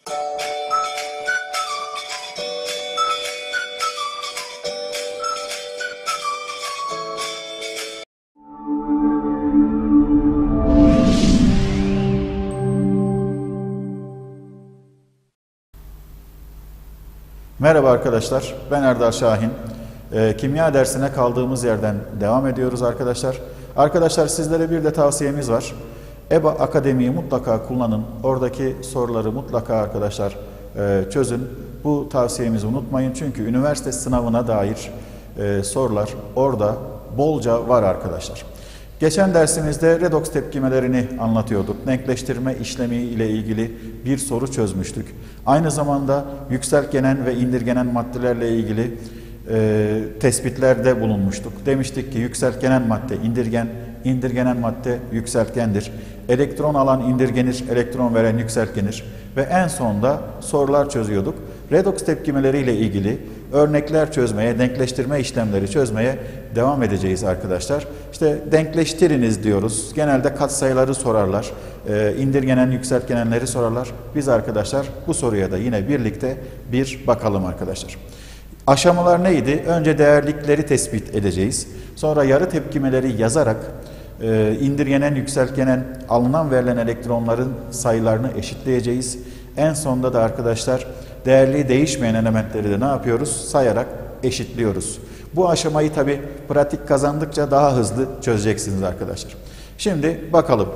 Merhaba arkadaşlar, ben Erdal Şahin. Kimya dersine kaldığımız yerden devam ediyoruz arkadaşlar. Arkadaşlar sizlere bir de tavsiyemiz var. EBA Akademi'yi mutlaka kullanın. Oradaki soruları mutlaka arkadaşlar çözün. Bu tavsiyemizi unutmayın. Çünkü üniversite sınavına dair sorular orada bolca var arkadaşlar. Geçen dersimizde redoks tepkimelerini anlatıyorduk. Denkleştirme işlemi ile ilgili bir soru çözmüştük. Aynı zamanda yükseltgenen ve indirgenen maddelerle ilgili tespitlerde bulunmuştuk. Demiştik ki yükseltgenen madde indirgen, indirgenen madde yükseltgendir. Elektron alan indirgenir, elektron veren yükseltgenir. Ve en sonda sorular çözüyorduk. Redoks tepkimeleriyle ilgili örnekler çözmeye, denkleştirme işlemleri çözmeye devam edeceğiz arkadaşlar. İşte denkleştiriniz diyoruz. Genelde katsayıları sorarlar. İndirgenen, yükseltgenenleri sorarlar. Biz arkadaşlar bu soruya da yine birlikte bir bakalım arkadaşlar. Aşamalar neydi? Önce değerlikleri tespit edeceğiz. Sonra yarı tepkimeleri yazarak indirgenen, yükseltgenen, alınan verilen elektronların sayılarını eşitleyeceğiz. En sonunda da arkadaşlar değerliği değişmeyen elementleri de ne yapıyoruz? Sayarak eşitliyoruz. Bu aşamayı tabi pratik kazandıkça daha hızlı çözeceksiniz arkadaşlar. Şimdi bakalım.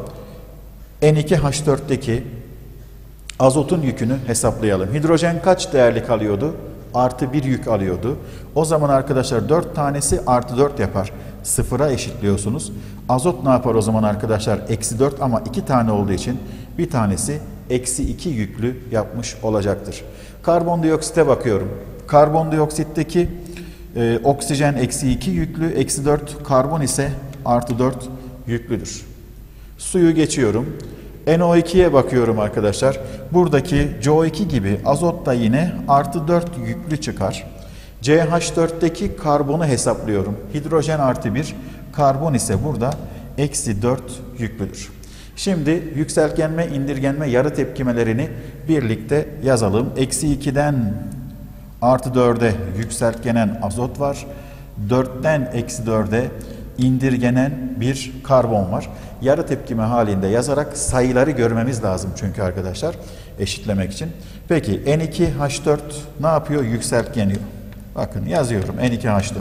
N2H4'teki azotun yükünü hesaplayalım. Hidrojen kaç değerlik alıyordu? Artı 1 yük alıyordu. O zaman arkadaşlar 4 tanesi artı 4 yapar. Sıfıra eşitliyorsunuz. Azot ne yapar o zaman arkadaşlar? Eksi 4 ama 2 tane olduğu için bir tanesi eksi 2 yüklü yapmış olacaktır. Karbondioksite bakıyorum. Karbondioksitteki oksijen eksi 2 yüklü, eksi 4 karbon ise artı 4 yüklüdür. Suyu geçiyorum. NO2'ye bakıyorum arkadaşlar. Buradaki CO2 gibi azot da yine artı 4 yüklü çıkar. CH4'teki karbonu hesaplıyorum. Hidrojen artı 1, karbon ise burada eksi 4 yüklüdür. Şimdi yükseltgenme, indirgenme, yarı tepkimelerini birlikte yazalım. Eksi 2'den artı 4'e yükseltgenen azot var. 4'ten eksi 4'e indirgenen bir karbon var. Yarı tepkime halinde yazarak sayıları görmemiz lazım çünkü arkadaşlar eşitlemek için. Peki N2H4 ne yapıyor? Yükseltgeniyor. Bakın yazıyorum N2H4.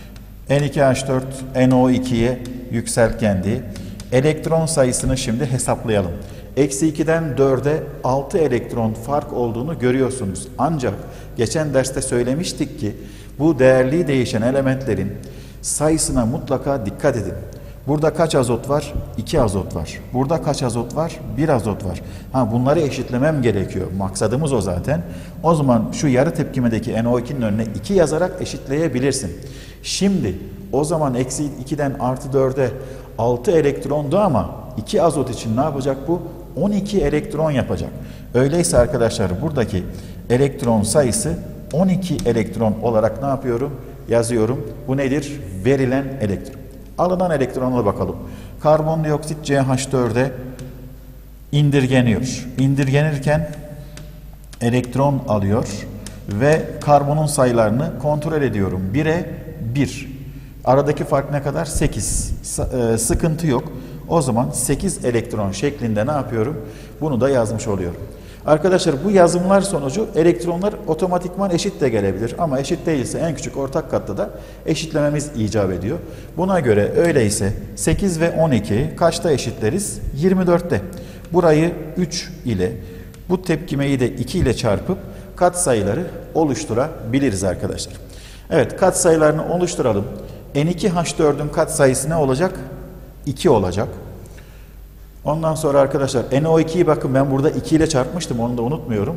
N2H4 NO2'ye yükseltgendi. Elektron sayısını şimdi hesaplayalım. Eksi 2'den 4'e 6 elektron fark olduğunu görüyorsunuz. Ancak geçen derste söylemiştik ki bu değerliği değişen elementlerin sayısına mutlaka dikkat edin. Burada kaç azot var? 2 azot var. Burada kaç azot var? 1 azot var. Bunları eşitlemem gerekiyor. Maksadımız o zaten. O zaman şu yarı tepkimedeki NO2'nin önüne 2 yazarak eşitleyebilirsin. Şimdi o zaman eksi 2'den artı 4'e 6 elektrondu ama 2 azot için ne yapacak bu? 12 elektron yapacak. Öyleyse arkadaşlar buradaki elektron sayısı 12 elektron olarak ne yapıyorum? Yazıyorum. Bu nedir? Verilen elektron. Alınan elektrona bakalım. Karbondioksit CH4'e indirgeniyor. İndirgenirken elektron alıyor ve karbonun sayılarını kontrol ediyorum. 1'e 1. Aradaki fark ne kadar? 8. Sıkıntı yok. O zaman 8 elektron şeklinde ne yapıyorum? Bunu da yazmış oluyorum. Arkadaşlar bu yazımlar sonucu elektronlar otomatikman eşit de gelebilir. Ama eşit değilse en küçük ortak katta da eşitlememiz icap ediyor. Buna göre öyleyse 8 ve 12 kaçta eşitleriz? 24'te. Burayı 3 ile, bu tepkimeyi de 2 ile çarpıp katsayıları oluşturabiliriz arkadaşlar. Evet, katsayılarını oluşturalım. N2H4'ün katsayısı ne olacak? 2 olacak. Ondan sonra arkadaşlar NO2'yi bakın ben burada 2 ile çarpmıştım, onu da unutmuyorum.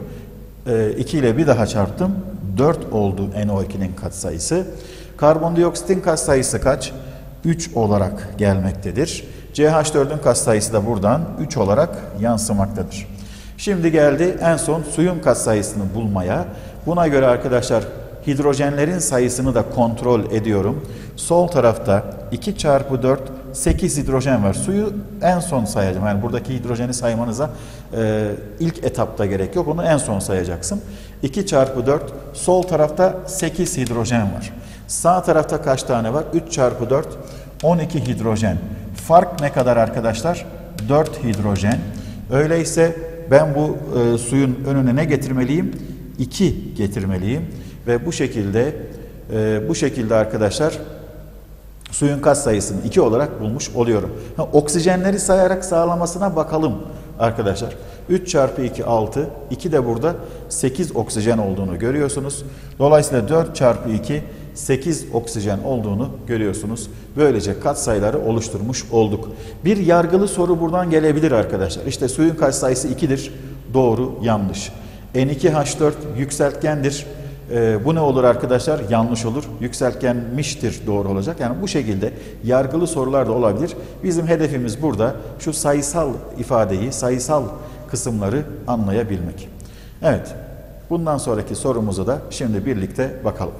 2 ile bir daha çarptım. 4 oldu NO2'nin katsayısı. Karbondioksitin katsayısı kaç? 3 olarak gelmektedir. CH4'ün katsayısı da buradan 3 olarak yansımaktadır. Şimdi geldi en son suyun katsayısını bulmaya. Buna göre arkadaşlar hidrojenlerin sayısını da kontrol ediyorum. Sol tarafta 2 çarpı 4 8 hidrojen var. Suyu en son sayacağım. Yani buradaki hidrojeni saymanıza ilk etapta gerek yok. Onu en son sayacaksın. 2 çarpı 4. Sol tarafta 8 hidrojen var. Sağ tarafta kaç tane var? 3 çarpı 4. 12 hidrojen. Fark ne kadar arkadaşlar? 4 hidrojen. Öyleyse ben bu suyun önüne ne getirmeliyim? 2 getirmeliyim. Ve bu şekilde arkadaşlar suyun katsayısını 2 olarak bulmuş oluyorum. Oksijenleri sayarak sağlamasına bakalım arkadaşlar. 3 çarpı 2 6. 2 de burada 8 oksijen olduğunu görüyorsunuz. Dolayısıyla 4 çarpı 2 8 oksijen olduğunu görüyorsunuz. Böylece katsayıları oluşturmuş olduk. Bir yargılı soru buradan gelebilir arkadaşlar. İşte suyun katsayısı 2'dir. Doğru, yanlış. N2H4 yükseltgendir. Bu ne olur arkadaşlar? Yanlış olur. Yükseltgenmiştir, doğru olacak. Yani bu şekilde yargılı sorular da olabilir. Bizim hedefimiz burada şu sayısal ifadeyi, sayısal kısımları anlayabilmek. Evet, bundan sonraki sorumuza da şimdi birlikte bakalım.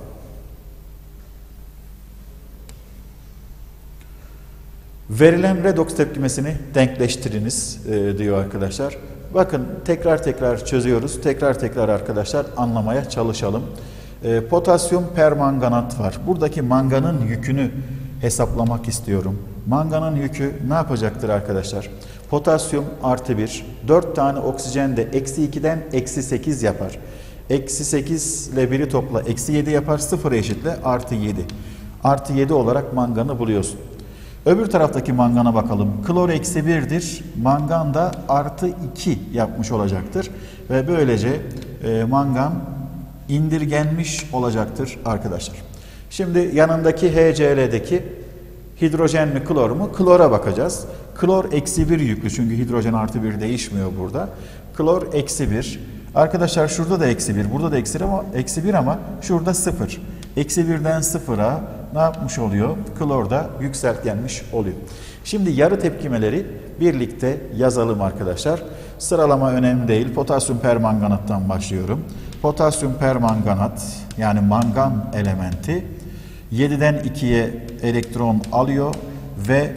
Verilen redoks tepkimesini denkleştiriniz diyor arkadaşlar. Bakın tekrar çözüyoruz. Tekrar arkadaşlar anlamaya çalışalım. Potasyum permanganat var. Buradaki manganın yükünü hesaplamak istiyorum. Manganın yükü ne yapacaktır arkadaşlar? Potasyum artı 1. 4 tane oksijen de eksi 2'den eksi 8 yapar. Eksi 8 ile 1'i topla. Eksi 7 yapar. 0'a eşitle artı 7. Artı 7 olarak manganı buluyorsun. Öbür taraftaki mangana bakalım. Klor eksi 1'dir. Mangan da artı 2 yapmış olacaktır. Ve böylece mangan indirgenmiş olacaktır arkadaşlar. Şimdi yanındaki HCl'deki hidrojen mi klor mu? Klora bakacağız. Klor eksi 1 yüklü çünkü hidrojen artı 1 değişmiyor burada. Klor eksi 1. Arkadaşlar şurada da eksi 1, burada da eksi 1 ama şurada 0. Eksi 1'den 0'a ne yapmış oluyor? Klor da yükseltgenmiş oluyor. Şimdi yarı tepkimeleri birlikte yazalım arkadaşlar. Sıralama önemli değil. Potasyum permanganattan başlıyorum. Potasyum permanganat yani mangan elementi 7'den 2'ye elektron alıyor ve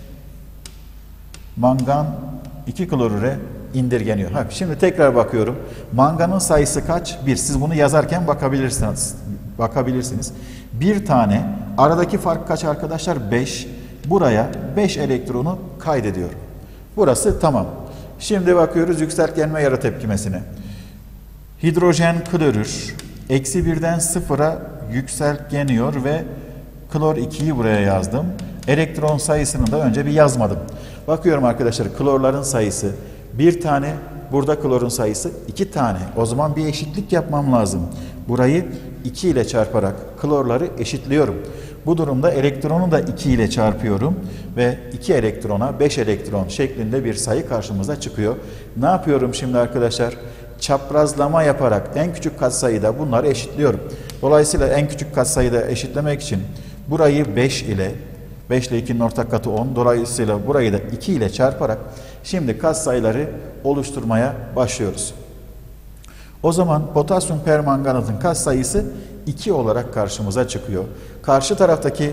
mangan 2 klorüre indirgeniyor. Şimdi tekrar bakıyorum. Manganın sayısı kaç? 1. Siz bunu yazarken bakabilirsiniz. Bir tane. Aradaki fark kaç arkadaşlar? 5. Buraya 5 elektronu kaydediyorum. Burası tamam. Şimdi bakıyoruz yükseltgenme yarı tepkimesine. Hidrojen klorür eksi 1'den 0'a yükseltgeniyor ve klor 2'yi buraya yazdım. Elektron sayısını da önce bir yazmadım. Bakıyorum arkadaşlar klorların sayısı bir tane, burada klorun sayısı 2 tane. O zaman bir eşitlik yapmam lazım. Burayı 2 ile çarparak klorları eşitliyorum. Bu durumda elektronu da 2 ile çarpıyorum ve 2 elektrona 5 elektron şeklinde bir sayı karşımıza çıkıyor. Ne yapıyorum şimdi arkadaşlar? Çaprazlama yaparak en küçük katsayıda bunları eşitliyorum. Dolayısıyla en küçük katsayıda eşitlemek için burayı 5 ile 2'nin ortak katı 10. Dolayısıyla burayı da 2 ile çarparak şimdi katsayıları oluşturmaya başlıyoruz. O zaman potasyum permanganatın katsayısı 2 olarak karşımıza çıkıyor. Karşı taraftaki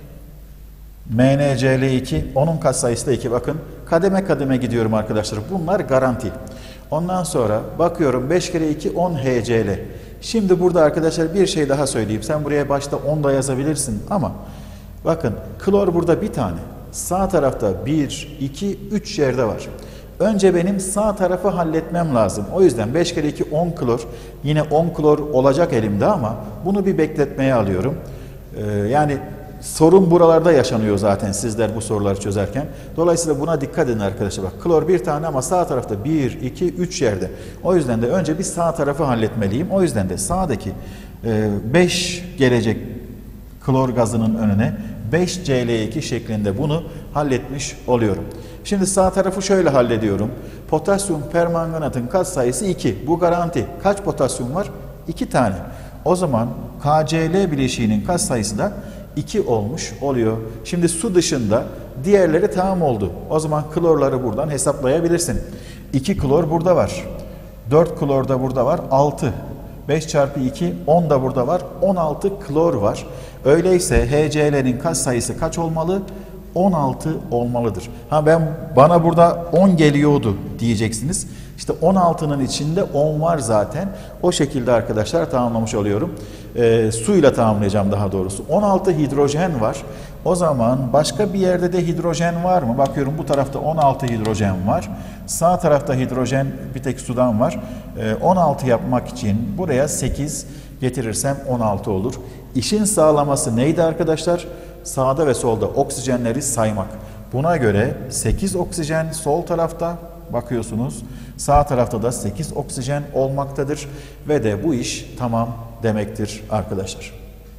MnCl2 onun katsayısı da 2. Bakın kademe gidiyorum arkadaşlar. Bunlar garanti. Ondan sonra bakıyorum 5 kere 2 10 HCl. Şimdi burada arkadaşlar bir şey daha söyleyeyim. Sen buraya başta 10 da yazabilirsin ama bakın klor burada bir tane. Sağ tarafta 1, 2, 3 yerde var. Önce benim sağ tarafı halletmem lazım. O yüzden 5 kere 2 10 klor. Yine 10 klor olacak elimde ama bunu bir bekletmeye alıyorum. Yani sorun buralarda yaşanıyor zaten sizler bu soruları çözerken. Dolayısıyla buna dikkat edin arkadaşlar. Bak klor bir tane ama sağ tarafta 1, 2, 3 yerde. O yüzden de önce bir sağ tarafı halletmeliyim. O yüzden de sağdaki 5 gelecek klor gazının önüne 5Cl2 şeklinde bunu halletmiş oluyorum. Şimdi sağ tarafı şöyle hallediyorum. Potasyum permanganatın katsayısı 2. Bu garanti. Kaç potasyum var? 2 tane. O zaman KCl bileşiğinin katsayısı da 2 olmuş oluyor. Şimdi su dışında diğerleri tamam oldu. O zaman klorları buradan hesaplayabilirsin. 2 klor burada var. 4 klor da burada var. 6. 5 çarpı 2 10 da burada var. 16 klor var. Öyleyse HCl'nin katsayısı kaç olmalı? 16 olmalıdır. Bana burada 10 geliyordu diyeceksiniz. İşte 16'nın içinde 10 var zaten. O şekilde arkadaşlar tamamlamış oluyorum. Suyla tamamlayacağım daha doğrusu. 16 hidrojen var. O zaman başka bir yerde de hidrojen var mı? Bakıyorum bu tarafta 16 hidrojen var. Sağ tarafta hidrojen bir tek sudan var. 16 yapmak için buraya 8 getirirsem 16 olur. İşin sağlaması neydi arkadaşlar? Sağda ve solda oksijenleri saymak. Buna göre 8 oksijen sol tarafta bakıyorsunuz. Sağ tarafta da 8 oksijen olmaktadır. Ve de bu iş tamam demektir arkadaşlar.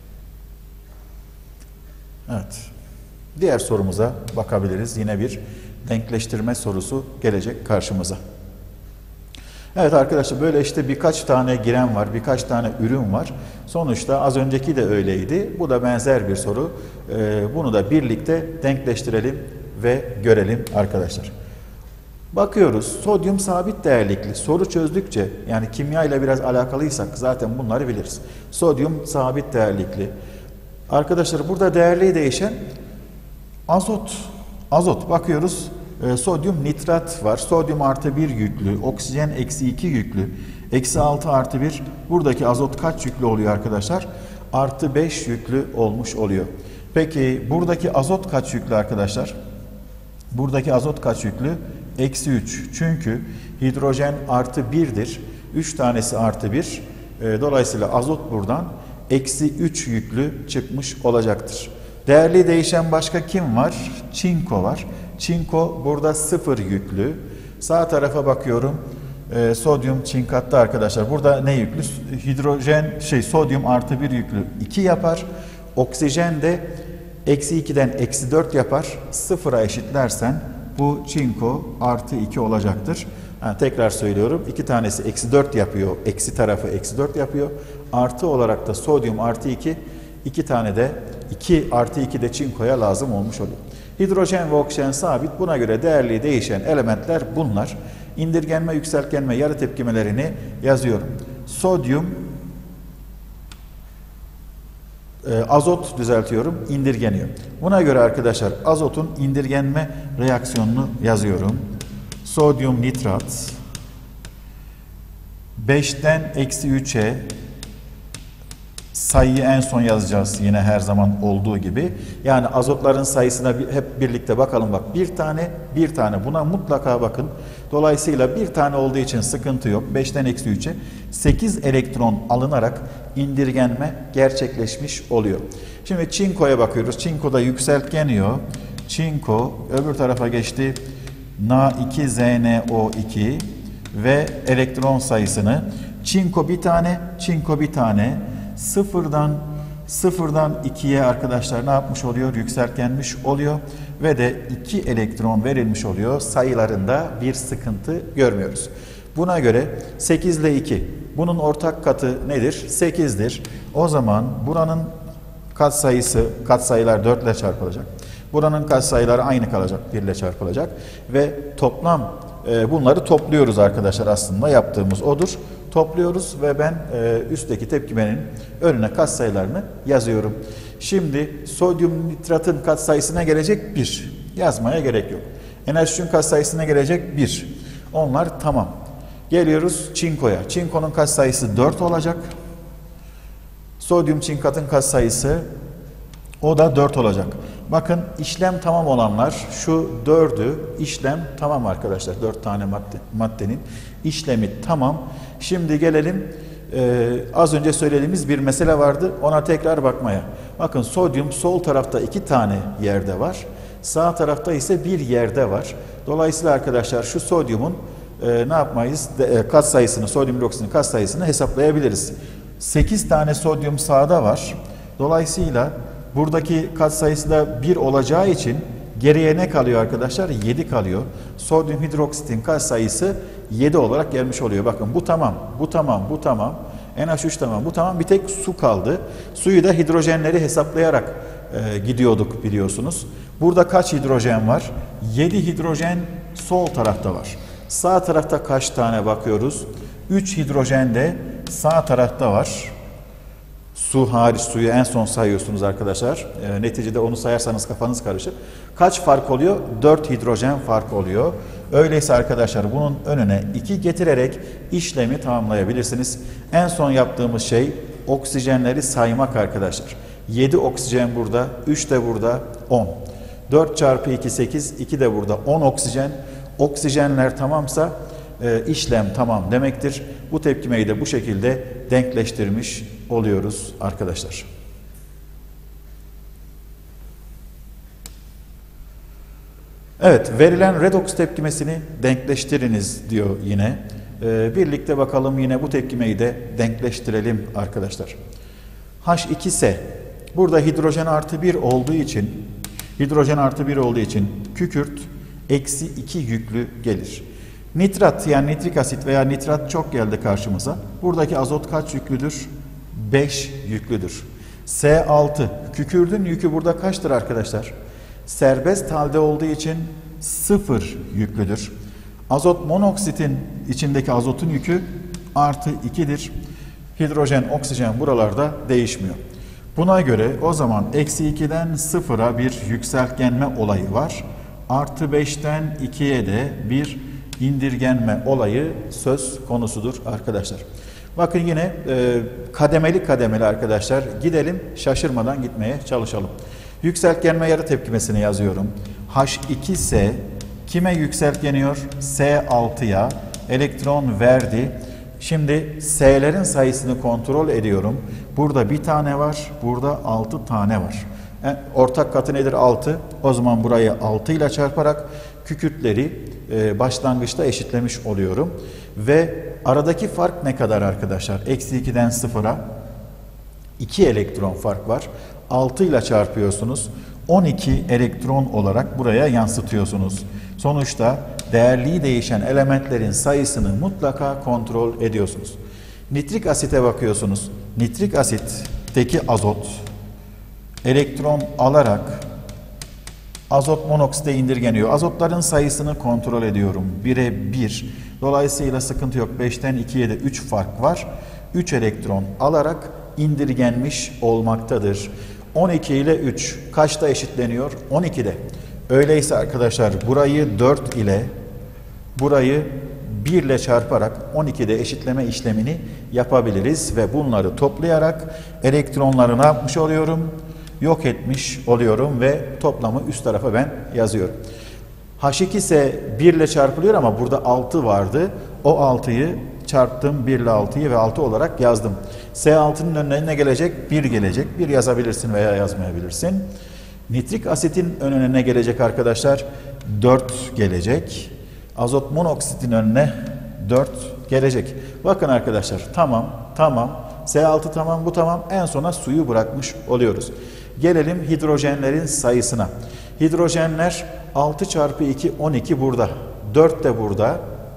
Evet. Diğer sorumuza bakabiliriz. Yine bir denkleştirme sorusu gelecek karşımıza. Evet arkadaşlar böyle işte birkaç tane giren var, birkaç tane ürün var. Sonuçta az önceki de öyleydi. Bu da benzer bir soru. Bunu da birlikte denkleştirelim ve görelim arkadaşlar. Bakıyoruz. Sodyum sabit değerlikli. Soru çözdükçe yani kimya ile biraz alakalıysak zaten bunları biliriz. Sodyum sabit değerlikli. Arkadaşlar burada değerli değişen azot. Azot bakıyoruz. Sodyum nitrat var. Sodyum artı 1 yüklü. Oksijen eksi 2 yüklü. Eksi 6 artı 1. Buradaki azot kaç yüklü oluyor arkadaşlar? Artı 5 yüklü olmuş oluyor. Peki buradaki azot kaç yüklü arkadaşlar? Buradaki azot kaç yüklü? Eksi 3. Çünkü hidrojen artı 1'dir. 3 tanesi artı 1. Dolayısıyla azot buradan eksi 3 yüklü çıkmış olacaktır. Değerli değişen başka kim var? Çinko var. Çinko burada 0 yüklü. Sağ tarafa bakıyorum. Sodyum çinkatta arkadaşlar. Burada ne yüklü? Hidrojen sodyum artı 1 yüklü 2 yapar. Oksijen de eksi 2'den eksi 4 yapar. 0'a eşitlersen bu çinko artı 2 olacaktır. Tekrar söylüyorum. 2 tanesi eksi 4 yapıyor. Eksi tarafı eksi 4 yapıyor. Artı olarak da sodyum artı 2. 2 tane de 2 artı 2 de çinkoya lazım olmuş oluyor. Hidrojen ve oksijen sabit. Buna göre değerli değişen elementler bunlar. İndirgenme, yükseltgenme, yarı tepkimelerini yazıyorum. Sodyum, azot düzeltiyorum, indirgeniyor. Buna göre arkadaşlar azotun indirgenme reaksiyonunu yazıyorum. Sodyum nitrat 5'ten eksi 3'e sayıyı en son yazacağız yine her zaman olduğu gibi. Yani azotların sayısına hep birlikte bakalım. Bak bir tane buna mutlaka bakın. Dolayısıyla bir tane olduğu için sıkıntı yok. 5'ten eksi 3'e 8 elektron alınarak indirgenme gerçekleşmiş oluyor. Şimdi çinkoya bakıyoruz. Çinkoda yükseltgeniyor. Çinko öbür tarafa geçti. Na2ZNO2 ve elektron sayısını çinko bir tane, çinko bir tane. Sıfırdan 2'ye arkadaşlar ne yapmış oluyor? Yükseltgenmiş oluyor ve de 2 elektron verilmiş oluyor. Sayılarında bir sıkıntı görmüyoruz. Buna göre 8 ile 2. Bunun ortak katı nedir? 8'dir. O zaman buranın katsayılar 4 ile çarpılacak. Buranın katsayıları aynı kalacak. 1 ile çarpılacak. Ve toplam bunları topluyoruz arkadaşlar aslında. Yaptığımız odur. Topluyoruz ve ben üstteki tepkimenin önüne katsayılarını yazıyorum. Şimdi sodyum nitratın katsayısına gelecek 1. Yazmaya gerek yok. NH3'ün katsayısına gelecek 1. Onlar tamam. Geliyoruz çinkoya. Çinkonun katsayısı 4 olacak. Sodyum çinkatın katsayısı o da 4 olacak. Bakın işlem tamam olanlar şu 4'ü işlem tamam arkadaşlar. 4 tane maddenin işlemi tamam. Şimdi gelelim az önce söylediğimiz bir mesele vardı. Ona tekrar bakmaya. Bakın sodyum sol tarafta 2 tane yerde var. Sağ tarafta ise bir yerde var. Dolayısıyla arkadaşlar şu sodyumun ne yapmayız? Katsayısını, sodyum hidroksitinin katsayısını hesaplayabiliriz. 8 tane sodyum sağda var. Dolayısıyla buradaki katsayısı da 1 olacağı için geriye ne kalıyor arkadaşlar? 7 kalıyor. Sodyum hidroksitin katsayısı 7 olarak gelmiş oluyor. Bakın bu tamam, bu tamam, bu tamam. NH3 tamam, bu tamam. Bir tek su kaldı. Suyu da hidrojenleri hesaplayarak gidiyorduk biliyorsunuz. Burada kaç hidrojen var? 7 hidrojen sol tarafta var. Sağ tarafta kaç tane bakıyoruz? 3 hidrojen de sağ tarafta var. Su hariç, suyu en son sayıyorsunuz arkadaşlar. Neticede onu sayarsanız kafanız karışır. Kaç fark oluyor? 4 hidrojen fark oluyor. Öyleyse arkadaşlar bunun önüne 2 getirerek işlemi tamamlayabilirsiniz. En son yaptığımız şey oksijenleri saymak arkadaşlar. 7 oksijen burada, 3 de burada, 10. 4 çarpı 2 8, 2 de burada 10 oksijen. Oksijenler tamamsa işlem tamam demektir. Bu tepkimeyi de bu şekilde denkleştirmiş oluyoruz arkadaşlar. Evet, verilen redoks tepkimesini denkleştiriniz diyor yine. Birlikte bakalım yine bu tepkimeyi de denkleştirelim arkadaşlar. H2S burada hidrojen artı 1 olduğu için kükürt eksi 2 yüklü gelir. Nitrat yani nitrik asit veya nitrat çok geldi karşımıza. Buradaki azot kaç yüklüdür? 5 yüklüdür. S6 kükürdün yükü burada kaçtır arkadaşlar? Serbest halde olduğu için 0 yüklüdür. Azot monoksitin içindeki azotun yükü artı 2'dir. Hidrojen, oksijen buralarda değişmiyor. Buna göre o zaman eksi 2'den 0'a bir yükseltgenme olayı var. Artı 5'ten 2'ye de bir indirgenme olayı söz konusudur arkadaşlar. Bakın yine kademeli kademeli arkadaşlar gidelim, şaşırmadan gitmeye çalışalım. Yükseltgenme yarı tepkimesini yazıyorum. H2S kime yükseltgeniyor? S6'ya elektron verdi. Şimdi S'lerin sayısını kontrol ediyorum. Burada bir tane var, burada 6 tane var. Ortak katı nedir? 6. O zaman burayı 6 ile çarparak kükürtleri başlangıçta eşitlemiş oluyorum. Ve aradaki fark ne kadar arkadaşlar? Eksi 2'den 0'a 2 elektron fark var. 6 ile çarpıyorsunuz. 12 elektron olarak buraya yansıtıyorsunuz. Sonuçta değerliği değişen elementlerin sayısını mutlaka kontrol ediyorsunuz. Nitrik asite bakıyorsunuz. Nitrik asitteki azot elektron alarak azot monoksite indirgeniyor. Azotların sayısını kontrol ediyorum. 1'e 1. Dolayısıyla sıkıntı yok. 5'ten 2'ye de 3 fark var. 3 elektron alarak indirgenmiş olmaktadır. 12 ile 3 kaçta eşitleniyor? 12'de. Öyleyse arkadaşlar burayı 4 ile burayı 1 ile çarparak 12'de eşitleme işlemini yapabiliriz ve bunları toplayarak elektronları ne yapmış oluyorum? Yok etmiş oluyorum ve toplamı üst tarafa ben yazıyorum. H2S 1 ile çarpılıyor ama burada 6 vardı. O 6'yı çarptım 1 ile 6'yı ve 6 olarak yazdım. S6'nın önüne ne gelecek? 1 gelecek. 1 yazabilirsin veya yazmayabilirsin. Nitrik asitin önüne ne gelecek arkadaşlar? 4 gelecek. Azot monoksitin önüne 4 gelecek. Bakın arkadaşlar tamam. S6 tamam, bu tamam. En sona suyu bırakmış oluyoruz. Gelelim hidrojenlerin sayısına. Hidrojenler 6 çarpı 2 12 burada. 4 de burada.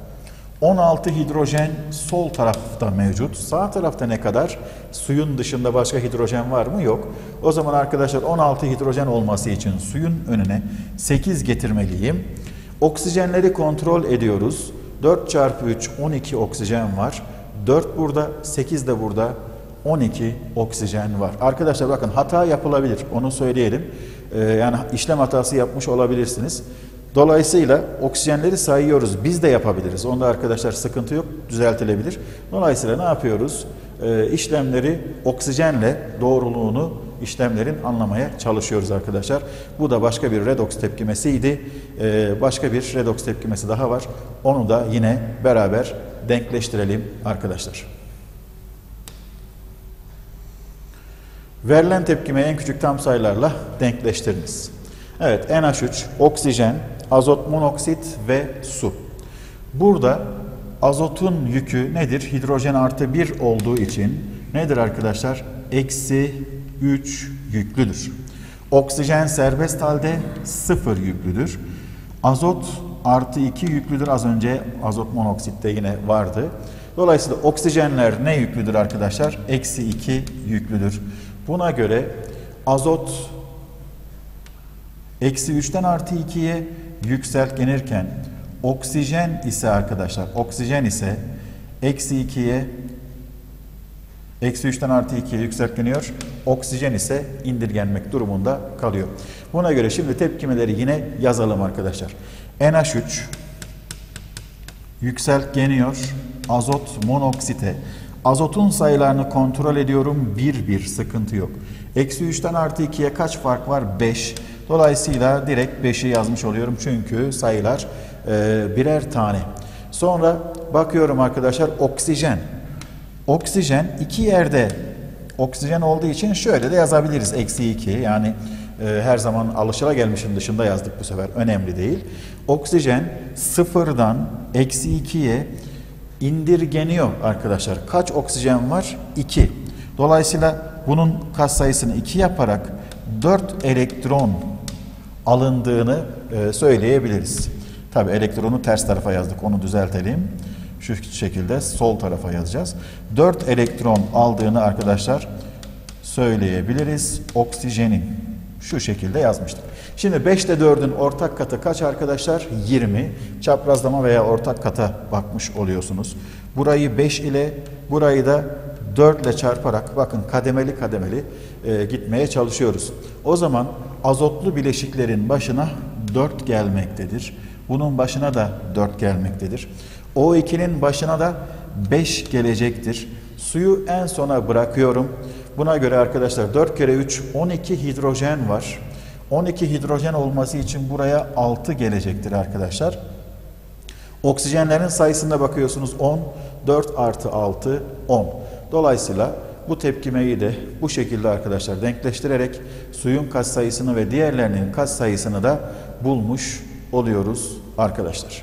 16 hidrojen sol tarafta mevcut. Sağ tarafta ne kadar? Suyun dışında başka hidrojen var mı? Yok. O zaman arkadaşlar 16 hidrojen olması için suyun önüne 8 getirmeliyim. Oksijenleri kontrol ediyoruz. 4 çarpı 3 12 oksijen var. 4 burada, 8 de burada. 12 oksijen var. Arkadaşlar bakın hata yapılabilir. Onu söyleyelim. Yani işlem hatası yapmış olabilirsiniz. Dolayısıyla oksijenleri sayıyoruz. Biz de yapabiliriz. Onda arkadaşlar sıkıntı yok. Düzeltilebilir. Dolayısıyla ne yapıyoruz? İşlemleri oksijenle doğruluğunu işlemlerin anlamaya çalışıyoruz arkadaşlar. Bu da başka bir redoks tepkimesiydi. Başka bir redoks tepkimesi daha var. Onu da yine beraber denkleştirelim arkadaşlar. Verilen tepkimeyi en küçük tam sayılarla denkleştiriniz. Evet, NH3, oksijen, azot monoksit ve su. Burada azotun yükü nedir? Hidrojen artı 1 olduğu için nedir arkadaşlar? Eksi 3 yüklüdür. Oksijen serbest halde 0 yüklüdür. Azot artı 2 yüklüdür. Az önce azot monoksitte yine vardı. Dolayısıyla oksijenler ne yüklüdür arkadaşlar? Eksi 2 yüklüdür. Buna göre azot eksi 3'ten artı 2'ye yükseltgenirken oksijen ise arkadaşlar, oksijen ise eksi 2'ye Eksi 3'ten artı 2'ye yükseltgeniyor. Oksijen ise indirgenmek durumunda kalıyor. Buna göre şimdi tepkimeleri yine yazalım arkadaşlar. NH3 yükseltgeniyor azot monoksite. Azotun sayılarını kontrol ediyorum. 1, sıkıntı yok. Eksi 3'ten artı 2'ye kaç fark var? 5. Dolayısıyla direkt 5'i yazmış oluyorum. Çünkü sayılar birer tane. Sonra bakıyorum arkadaşlar oksijen. Oksijen iki yerde oksijen olduğu için şöyle de yazabiliriz. Eksi 2 yani her zaman alışılagelmişin dışında yazdık bu sefer. Önemli değil. Oksijen sıfırdan eksi 2'ye indirgeniyor arkadaşlar. Kaç oksijen var? 2. Dolayısıyla bunun katsayısını 2 yaparak 4 elektron alındığını söyleyebiliriz. Tabi elektronu ters tarafa yazdık. Onu düzeltelim. Şu şekilde sol tarafa yazacağız. 4 elektron aldığını arkadaşlar söyleyebiliriz. Oksijenin şu şekilde yazmıştık. Şimdi 5 ile 4'ün ortak katı kaç arkadaşlar? 20. Çaprazlama veya ortak kata bakmış oluyorsunuz. Burayı 5 ile burayı da 4 ile çarparak bakın kademeli kademeli gitmeye çalışıyoruz. O zaman azotlu bileşiklerin başına 4 gelmektedir. Bunun başına da 4 gelmektedir. O2'nin başına da 5 gelecektir. Suyu en sona bırakıyorum. Buna göre arkadaşlar 4 kere 3 12 hidrojen var. 12 hidrojen olması için buraya 6 gelecektir arkadaşlar. Oksijenlerin sayısına bakıyorsunuz 10. 4 artı 6 10. Dolayısıyla bu tepkimeyi de bu şekilde arkadaşlar denkleştirerek suyun katsayısını ve diğerlerinin katsayısını da bulmuş oluyoruz arkadaşlar.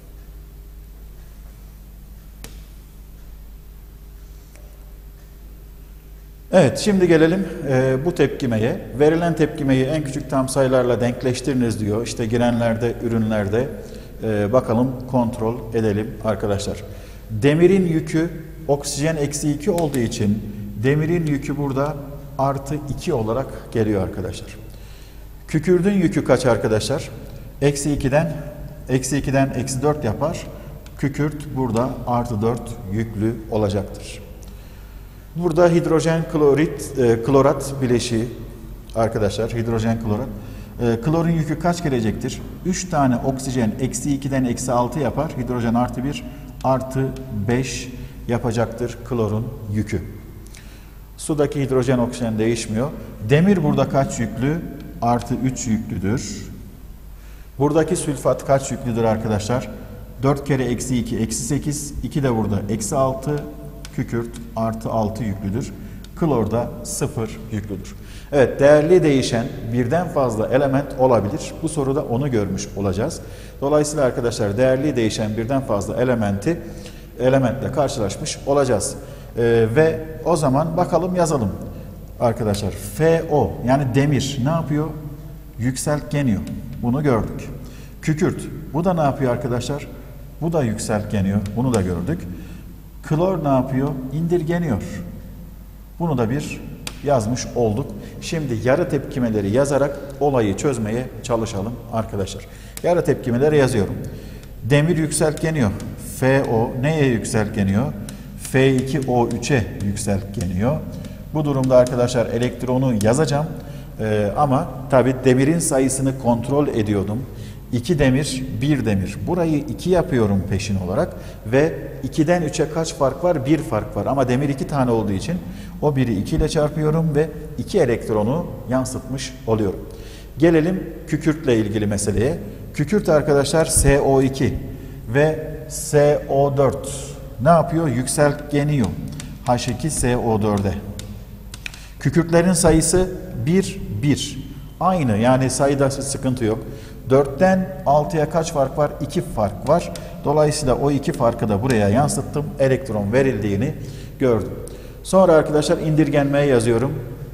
Evet, şimdi gelelim bu tepkimeye. Verilen tepkimeyi en küçük tam sayılarla denkleştiriniz diyor. İşte girenlerde, ürünlerde bakalım kontrol edelim arkadaşlar. Demirin yükü oksijen eksi 2 olduğu için demirin yükü burada artı 2 olarak geliyor arkadaşlar. Kükürdün yükü kaç arkadaşlar? Eksi 2'den eksi 4 yapar. Kükürt burada artı 4 yüklü olacaktır. Burada hidrojen klorat bileşiği arkadaşlar, hidrojen klorat. Klorun yükü kaç gelecektir? 3 tane oksijen eksi 2'den eksi 6 yapar. Hidrojen artı 1 artı 5 yapacaktır klorun yükü. Sudaki hidrojen oksijen değişmiyor. Demir burada kaç yüklü? Artı 3 yüklüdür. Buradaki sülfat kaç yüklüdür arkadaşlar? 4 kere eksi 2 eksi 8. 2 de burada eksi 6. Kükürt artı 6 yüklüdür. Klor da 0 yüklüdür. Evet, değerli değişen birden fazla element olabilir. Bu soruda onu görmüş olacağız. Dolayısıyla arkadaşlar değerli değişen birden fazla elementle karşılaşmış olacağız. Ve o zaman bakalım yazalım arkadaşlar. FO yani demir ne yapıyor? Yükseltgeniyor. Bunu gördük. Kükürt bu da ne yapıyor arkadaşlar? Bu da yükseltgeniyor. Bunu da gördük. Klor ne yapıyor? İndirgeniyor. Bunu da bir yazmış olduk. Şimdi yarı tepkimeleri yazarak olayı çözmeye çalışalım arkadaşlar. Yarı tepkimeleri yazıyorum. Demir yükseltgeniyor. FO neye yükseltgeniyor? F2O3'e yükseltgeniyor. Bu durumda arkadaşlar elektronu yazacağım. Ama tabi demirin sayısını kontrol ediyordum. 2 demir, 1 demir. Burayı 2 yapıyorum peşin olarak ve 2'den 3'e kaç fark var? 1 fark var. Ama demir 2 tane olduğu için o 1'i 2 ile çarpıyorum ve 2 elektronu yansıtmış oluyorum. Gelelim kükürtle ilgili meseleye. Kükürt arkadaşlar SO2 ve SO4 ne yapıyor? Yükseltgeniyor. H2SO4'e. Kükürtlerin sayısı 1, 1. Aynı yani sayıda sıkıntı yok. 4'ten 6'ya kaç fark var? 2 fark var. Dolayısıyla o 2 farkı da buraya yansıttım. Elektron verildiğini gördüm. Sonra arkadaşlar indirgenmeye yazıyorum.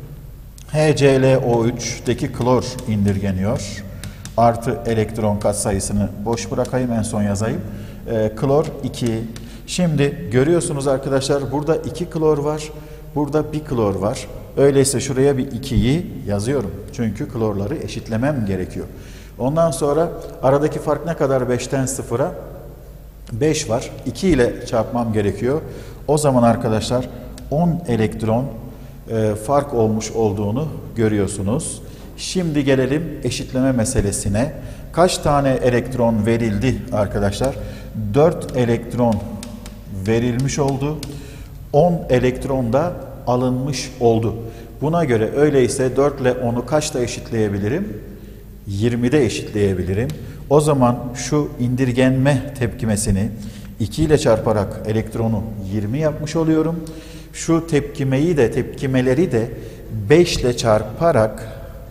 HClO3'deki klor indirgeniyor. Artı elektron katsayısını boş bırakayım, en son yazayım. Klor 2. Şimdi görüyorsunuz arkadaşlar burada 2 klor var. Burada 1 klor var. Öyleyse şuraya bir 2'yi yazıyorum. Çünkü klorları eşitlemem gerekiyor. Ondan sonra aradaki fark ne kadar 5'ten 0'a? 5 var. 2 ile çarpmam gerekiyor. O zaman arkadaşlar 10 elektron fark olmuş olduğunu görüyorsunuz. Şimdi gelelim eşitleme meselesine. Kaç tane elektron verildi arkadaşlar? 4 elektron verilmiş oldu. 10 elektron da alınmış oldu. Buna göre öyleyse 4 ile 10'u kaçta eşitleyebilirim? 20'de eşitleyebilirim. O zaman şu indirgenme tepkimesini 2 ile çarparak elektronu 20 yapmış oluyorum. Şu tepkimeleri de 5 ile çarparak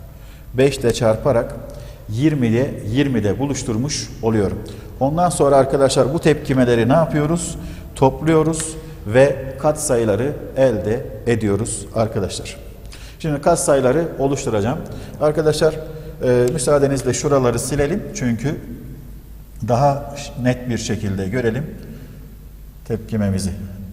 20'de buluşturmuş oluyorum. Ondan sonra arkadaşlar bu tepkimeleri ne yapıyoruz? Topluyoruz ve katsayıları elde ediyoruz arkadaşlar. Şimdi katsayıları oluşturacağım. Arkadaşlar müsaadenizle şuraları silelim. Çünkü daha net bir şekilde görelim tepkimemizi.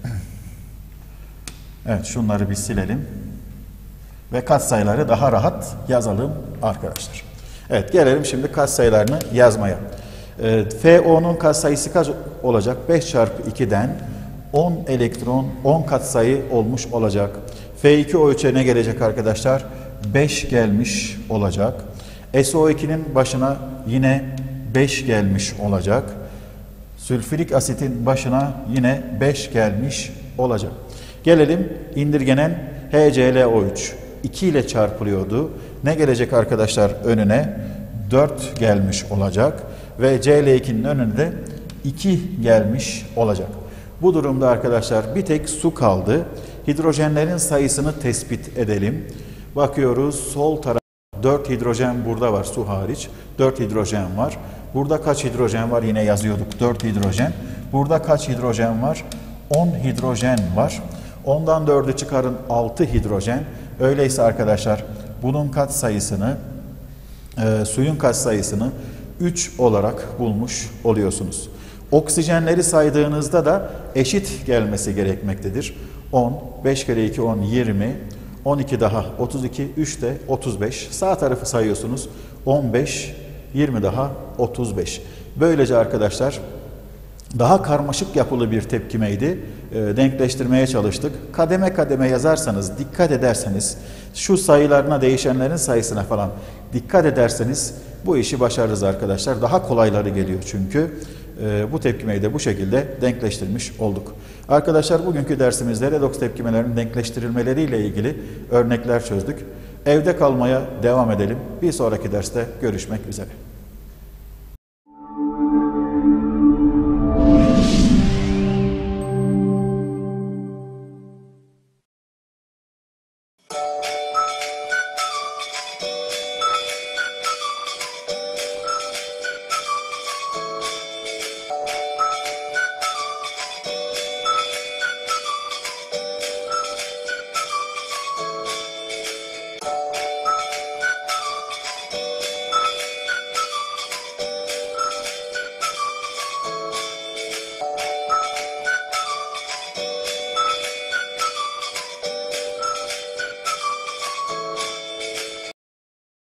Evet, şunları bir silelim. Ve katsayıları daha rahat yazalım arkadaşlar. Evet, gelelim şimdi katsayılarını yazmaya. FO'nun katsayısı kaç olacak? 5 çarpı 2'den 10 elektron 10 katsayı olmuş olacak. F2O3'e ne gelecek arkadaşlar? 5 gelmiş olacak. SO2'nin başına yine 5 gelmiş olacak. Sülfürik asitin başına yine 5 gelmiş olacak. Gelelim indirgenen HClO3. 2 ile çarpılıyordu. Ne gelecek arkadaşlar önüne? 4 gelmiş olacak. Ve Cl2'nin önüne de 2 gelmiş olacak. Bu durumda arkadaşlar bir tek su kaldı. Hidrojenlerin sayısını tespit edelim. Bakıyoruz sol taraf 4 hidrojen burada var su hariç. 4 hidrojen var. Burada kaç hidrojen var? Yine yazıyorduk 4 hidrojen. Burada kaç hidrojen var? 10 hidrojen var. Ondan 4'ü çıkarın 6 hidrojen. Öyleyse arkadaşlar bunun katsayısını suyun katsayısını 3 olarak bulmuş oluyorsunuz. Oksijenleri saydığınızda da eşit gelmesi gerekmektedir. 10, 5 kere 2 10, 20, 12 daha 32, 3 de 35. Sağ tarafı sayıyorsunuz. 15, 20 daha 35. Böylece arkadaşlar daha karmaşık yapılı bir tepkimeydi. Denkleştirmeye çalıştık. Kademe kademe yazarsanız, dikkat ederseniz, şu sayılarına, değişenlerin sayısına falan dikkat ederseniz bu işi başarırız arkadaşlar. Daha kolayları geliyor çünkü. Bu tepkimeyi de bu şekilde denkleştirmiş olduk. Arkadaşlar bugünkü dersimizde redoks tepkimelerinin denkleştirilmeleriyle ilgili örnekler çözdük. Evde kalmaya devam edelim. Bir sonraki derste görüşmek üzere.